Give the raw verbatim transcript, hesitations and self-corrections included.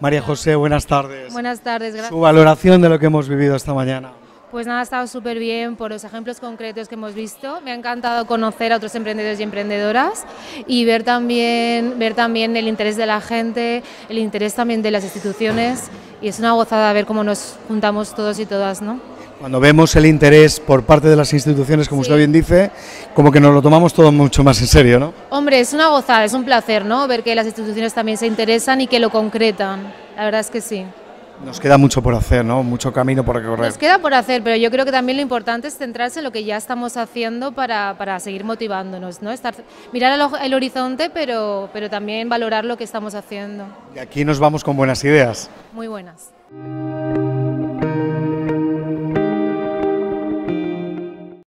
María José, buenas tardes. Buenas tardes, gracias. Su valoración de lo que hemos vivido esta mañana. Pues nada, ha estado súper bien por los ejemplos concretos que hemos visto. Me ha encantado conocer a otros emprendedores y emprendedoras y ver también, ver también el interés de la gente, el interés también de las instituciones, y es una gozada ver cómo nos juntamos todos y todas, ¿no? Cuando vemos el interés por parte de las instituciones, como Sí. usted bien dice, como que nos lo tomamos todo mucho más en serio, ¿no? Hombre, es una gozada, es un placer, ¿no? Ver que las instituciones también se interesan y que lo concretan. La verdad es que sí. Nos queda mucho por hacer, ¿no? Mucho camino por recorrer. Nos queda por hacer, pero yo creo que también lo importante es centrarse en lo que ya estamos haciendo para, para seguir motivándonos, ¿no? Estar, mirar el, el horizonte, pero, pero también valorar lo que estamos haciendo. Y aquí nos vamos con buenas ideas. Muy buenas.